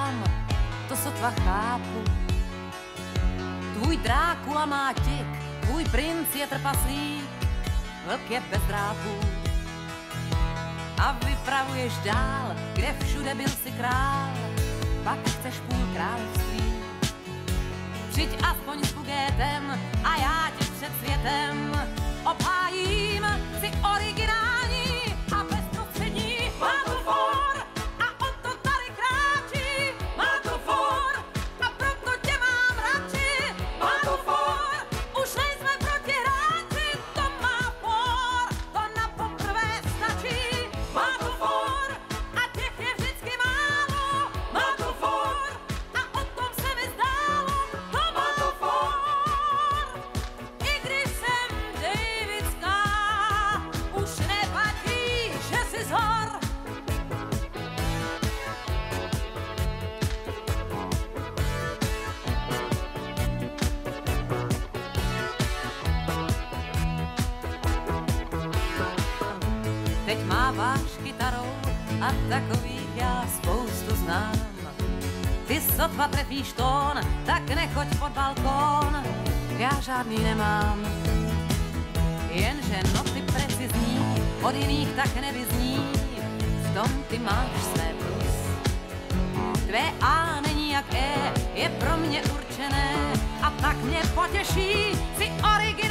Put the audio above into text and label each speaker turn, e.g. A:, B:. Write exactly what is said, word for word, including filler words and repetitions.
A: sám, to sotva chápu. Tvůj Drákula má tik, tvůj princ je trpaslík, vlk je bez drápů. A vypravuješ dál, kde všude byl si král, pak chceš půl království. Přijď aspoň s bugétem a já ti před světem obhájím, si originální a bezprostřední. Má to for a on to tady kráčí. Má to for a proto tě mám radši. Má to for, už nejsme proti hráči. To má for, to na poprvé stačí. Má to for a těch je vždycky málo. Má to for a o tom se mi zdálo. To má to for, i když jsem Davidská, už nevadí, že jsi z hor. Teď máváš kytarou a takových já spoustu znám. Ty sotva trefíš tón, tak nechoď pod balkón, já žádný nemám. Jenže noty precizní, od jiných tak nevyzní, v tom ty máš své plus. Tvé A není jak E, je pro mě určené, a tak mě potěší, si originální.